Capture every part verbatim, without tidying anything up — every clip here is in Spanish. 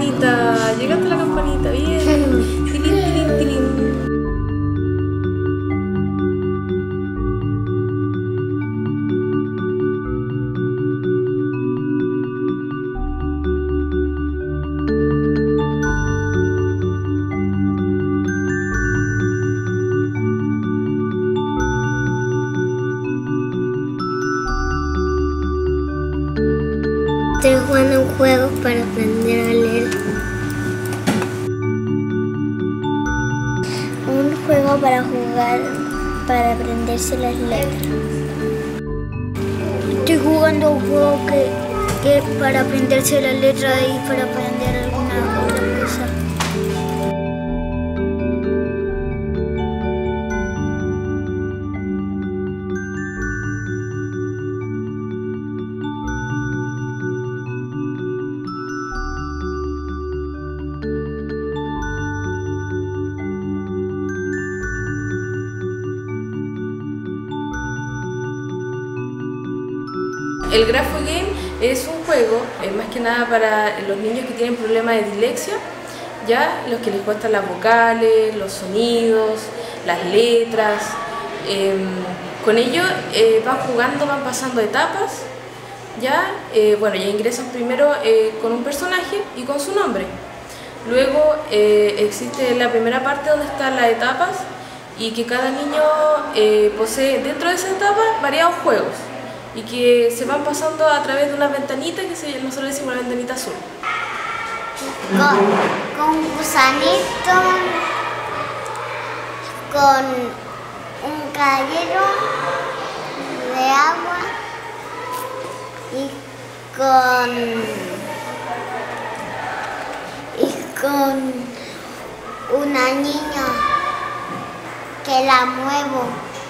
campanita, llegaste a la campanita, bien. Tilín, tilín, tilín. Estoy jugando un juego para aprender a leer. Un juego para jugar, para aprenderse las letras. Estoy jugando un juego que, que para aprenderse las letras y para aprender alguna otra cosa. El Grafo Game es un juego, eh, más que nada para los niños que tienen problemas de dislexia, ya los que les cuestan las vocales, los sonidos, las letras. Eh, con ello eh, van jugando, van pasando etapas, ya, eh, bueno, ya ingresan primero eh, con un personaje y con su nombre. Luego eh, existe la primera parte donde están las etapas y que cada niño eh, posee dentro de esa etapa variados juegos y que se van pasando a través de una ventanita que se, nosotros decimos la ventanita azul. Con, con un gusanito, con un caballero de agua y con, y con una niña que la muevo.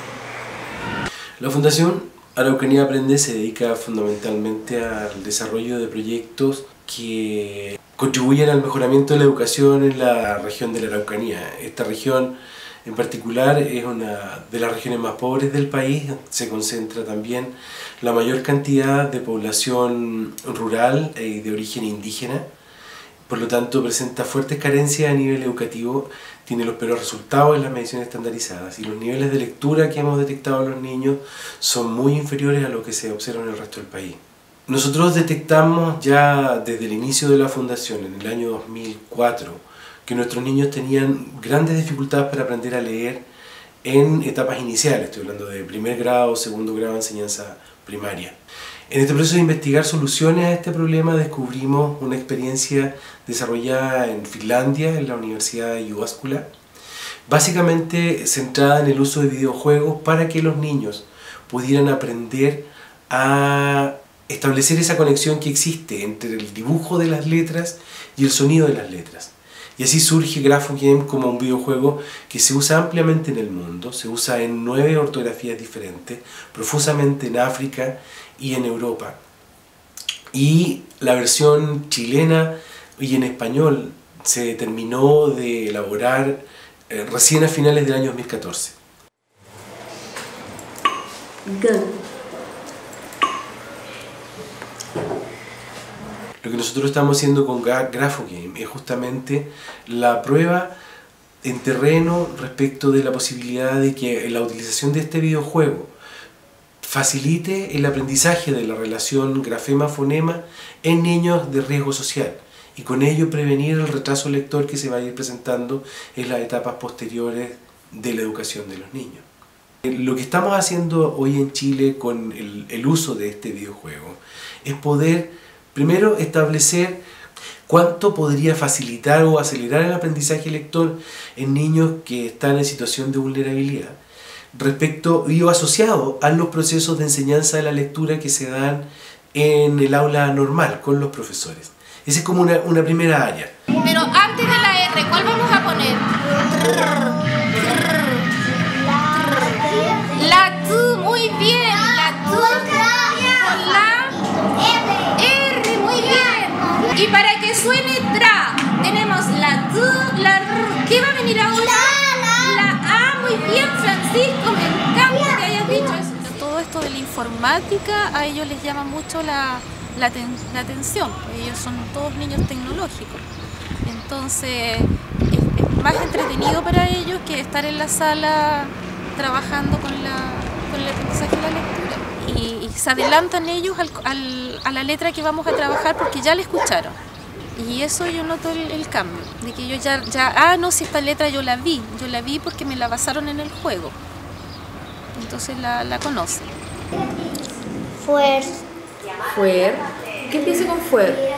La Fundación Araucanía Aprende se dedica fundamentalmente al desarrollo de proyectos que contribuyen al mejoramiento de la educación en la región de la Araucanía. Esta región en particular es una de las regiones más pobres del país, se concentra también la mayor cantidad de población rural y de origen indígena, por lo tanto presenta fuertes carencias a nivel educativo, tiene los peores resultados en las mediciones estandarizadas y los niveles de lectura que hemos detectado en los niños son muy inferiores a lo que se observa en el resto del país. Nosotros detectamos ya desde el inicio de la fundación, en el año dos mil cuatro, que nuestros niños tenían grandes dificultades para aprender a leer en etapas iniciales, estoy hablando de primer grado, segundo grado de enseñanza primaria. En este proceso de investigar soluciones a este problema descubrimos una experiencia desarrollada en Finlandia, en la Universidad de Jyväskylä, básicamente centrada en el uso de videojuegos para que los niños pudieran aprender a establecer esa conexión que existe entre el dibujo de las letras y el sonido de las letras. Y así surge Grafo Game como un videojuego que se usa ampliamente en el mundo, se usa en nueve ortografías diferentes, profusamente en África y en Europa. Y la versión chilena y en español se terminó de elaborar eh, recién a finales del año dos mil catorce. Go. Lo que nosotros estamos haciendo con Grafo Game es justamente la prueba en terreno respecto de la posibilidad de que la utilización de este videojuego facilite el aprendizaje de la relación grafema-fonema en niños de riesgo social y con ello prevenir el retraso lector que se va a ir presentando en las etapas posteriores de la educación de los niños. Lo que estamos haciendo hoy en Chile con el, el uso de este videojuego es poder primero establecer cuánto podría facilitar o acelerar el aprendizaje lector en niños que están en situación de vulnerabilidad respecto y o asociado a los procesos de enseñanza de la lectura que se dan en el aula normal con los profesores. Esa es como una, una primera área. Pero antes de la R, ¿cuál vamos a poner? La T, muy bien. La T con la R, muy bien. Y para que suene tra, tenemos la T, la R. ¿Qué va a venir ahora? La A, muy bien, Francisco, me encanta que hayas dicho eso. Todo esto de la informática a ellos les llama mucho la, la, ten, la atención, pues ellos son todos niños tecnológicos. Entonces es, es más entretenido para ellos que estar en la sala trabajando con, la, con el aprendizaje de la lectura. Y, y se adelantan ellos al, al, a la letra que vamos a trabajar porque ya la escucharon. Y eso yo noto el, el cambio, de que ellos ya, ya, ah, no, si esta letra yo la vi, yo la vi porque me la basaron en el juego. Entonces la, la conocen. Fuer. Fuer. ¿Qué empieza con fuer?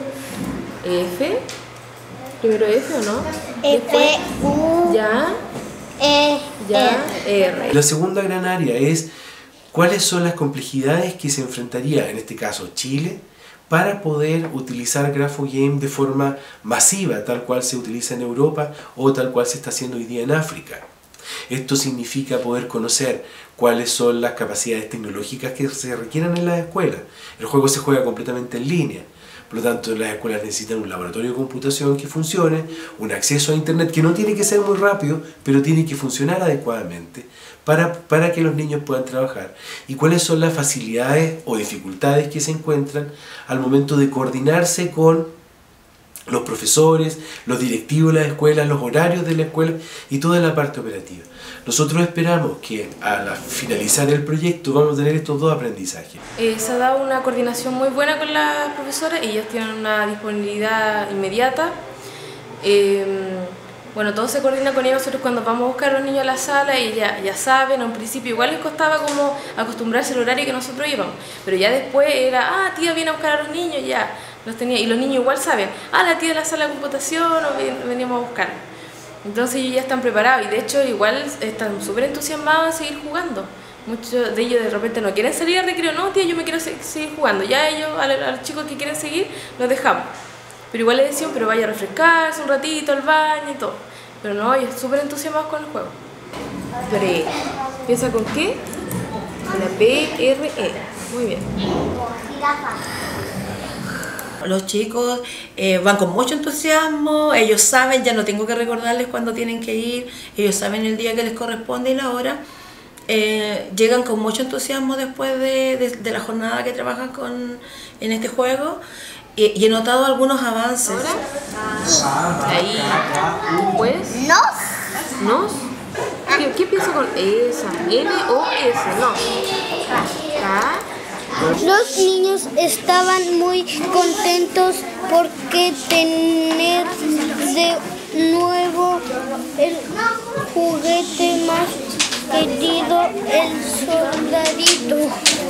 F. Primero F, ¿o no? F, U, Ya. E, Ya. R. La segunda gran área es cuáles son las complejidades que se enfrentaría, en este caso Chile, para poder utilizar GraphoGame de forma masiva, tal cual se utiliza en Europa o tal cual se está haciendo hoy día en África. Esto significa poder conocer cuáles son las capacidades tecnológicas que se requieran en las escuelas. El juego se juega completamente en línea, por lo tanto las escuelas necesitan un laboratorio de computación que funcione, un acceso a internet que no tiene que ser muy rápido, pero tiene que funcionar adecuadamente para, para que los niños puedan trabajar. Y cuáles son las facilidades o dificultades que se encuentran al momento de coordinarse con los profesores, los directivos de las escuelas, los horarios de la escuela y toda la parte operativa. Nosotros esperamos que al finalizar el proyecto vamos a tener estos dos aprendizajes. Eh, se ha dado una coordinación muy buena con las profesoras, ellas tienen una disponibilidad inmediata. Eh, bueno, todo se coordina con ellas. Nosotros cuando vamos a buscar a los niños a la sala, ellos ya, ya saben, a un principio igual les costaba como acostumbrarse al horario que nosotros íbamos, pero ya después era, ah, tía viene a buscar a los niños, ya. Los tenía, y los niños igual saben, ah, la tía de la sala de computación, o veníamos a buscar. Entonces ellos ya están preparados y de hecho igual están súper entusiasmados de seguir jugando. Muchos de ellos de repente no quieren salir al recreo, no, tía, yo me quiero seguir jugando. Ya ellos, a los chicos que quieren seguir, los dejamos. Pero igual les decían, pero vaya a refrescarse un ratito al baño y todo. Pero no, ellos súper entusiasmados con el juego. Pre. ¿Piensa con qué? Con la P R E. Muy bien. Los chicos eh, van con mucho entusiasmo, ellos saben, ya no tengo que recordarles cuándo tienen que ir, ellos saben el día que les corresponde y la hora. Eh, llegan con mucho entusiasmo después de, de, de la jornada que trabajan con, en este juego y, y he notado algunos avances. ¿Ahora? Ahí. Después. Nos. ¿Nos? ¿Qué, qué piensa con esa? N O S, no. K. Los niños estaban muy contentos porque tener de nuevo el juguete más querido, el soldadito.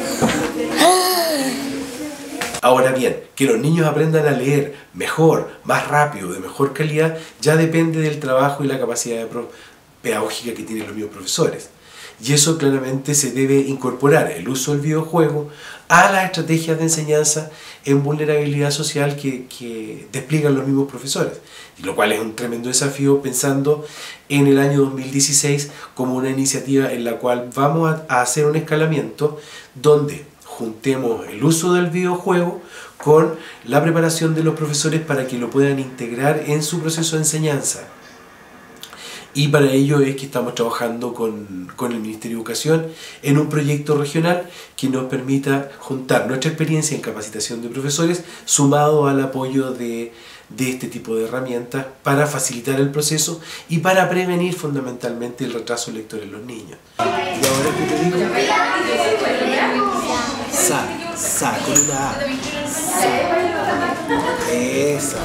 Ahora bien, que los niños aprendan a leer mejor, más rápido, de mejor calidad, ya depende del trabajo y la capacidad pedagógica que tienen los mismos profesores. Y eso claramente se debe incorporar el uso del videojuego a las estrategias de enseñanza en vulnerabilidad social que, que despliegan los mismos profesores. Y lo cual es un tremendo desafío pensando en el año dos mil dieciséis como una iniciativa en la cual vamos a, a hacer un escalamiento donde juntemos el uso del videojuego con la preparación de los profesores para que lo puedan integrar en su proceso de enseñanza. Y para ello es que estamos trabajando con, con el Ministerio de Educación en un proyecto regional que nos permita juntar nuestra experiencia en capacitación de profesores sumado al apoyo de, de este tipo de herramientas para facilitar el proceso y para prevenir fundamentalmente el retraso lector en los niños. ¿Y ahora qué te digo? Sa, sa, con una A. Sa. Esa.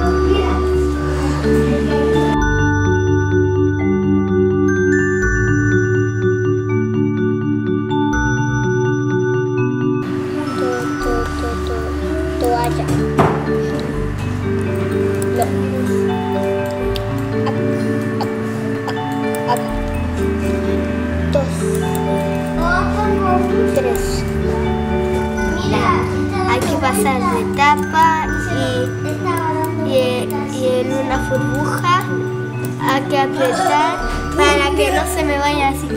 Pasar de tapa y, y, y en una burbuja hay que apretar para que no se me vaya así.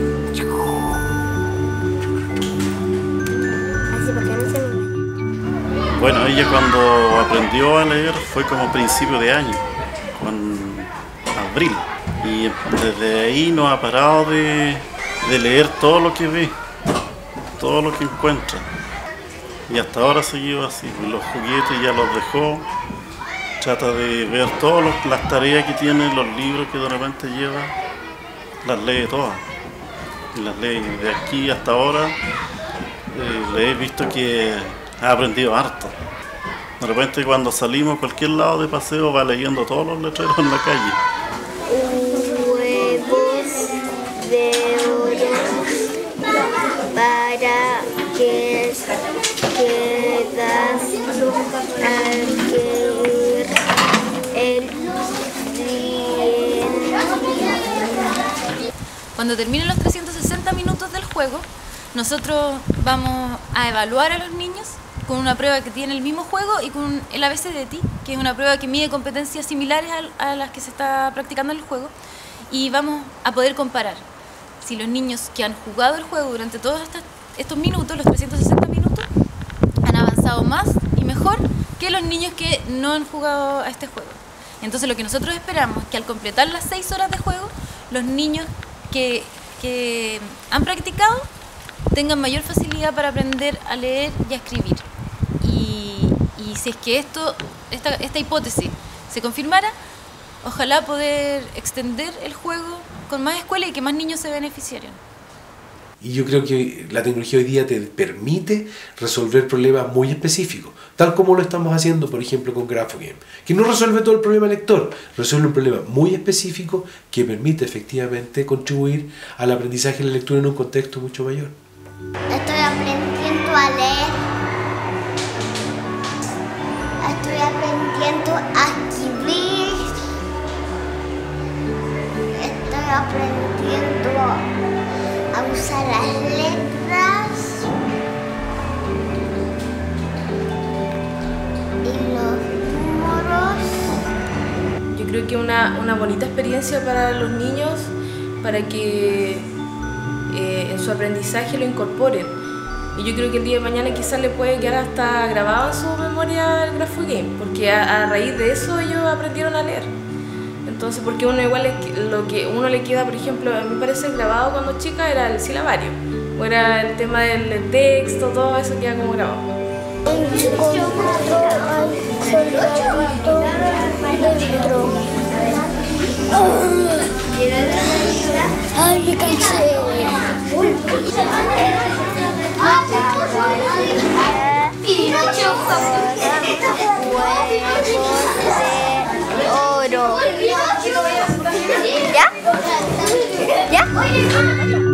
Así para que no se me vaya. Bueno, ella cuando aprendió a leer fue como principio de año, con abril. Y desde ahí no ha parado de, de leer todo lo que ve, todo lo que encuentra. Y hasta ahora seguido así, los juguetes ya los dejó, trata de ver todas las tareas que tiene, los libros que de repente lleva, las lee todas. Y las lee de aquí hasta ahora, eh, le he visto que ha aprendido harto. De repente cuando salimos a cualquier lado de paseo va leyendo todos los letreros en la calle. Huevos de oro para que quedas al que el Cuando terminen los trescientos sesenta minutos del juego, nosotros vamos a evaluar a los niños con una prueba que tiene el mismo juego y con el A B C D T, que es una prueba que mide competencias similares a las que se está practicando en el juego, y vamos a poder comparar si los niños que han jugado el juego durante todos estos minutos, los trescientos sesenta minutos, han avanzado más y mejor que los niños que no han jugado a este juego. Entonces lo que nosotros esperamos es que al completar las seis horas de juego, los niños que, que han practicado tengan mayor facilidad para aprender a leer y a escribir. Y, y si es que esto, esta, esta hipótesis se confirmara, ojalá poder extender el juego con más escuelas y que más niños se beneficiaran. Y yo creo que la tecnología hoy día te permite resolver problemas muy específicos, tal como lo estamos haciendo, por ejemplo, con Grafogame, que no resuelve todo el problema lector, resuelve un problema muy específico que permite efectivamente contribuir al aprendizaje de la lectura en un contexto mucho mayor. Estoy aprendiendo a leer. Estoy aprendiendo a escribir. Estoy aprendiendo a usar las letras y los números. Yo creo que una, una bonita experiencia para los niños, para que eh, en su aprendizaje lo incorporen. Y yo creo que el día de mañana quizás le puede quedar hasta grabado en su memoria el Grafogame, porque a, a raíz de eso ellos aprendieron a leer. Entonces, porque uno igual es, lo que uno le queda, por ejemplo, a mí me parece grabado cuando chica era el silabario, o era el tema del texto, todo eso queda como grabado. Ay, me cansé. Oro. ¿Ya? ¿Ya?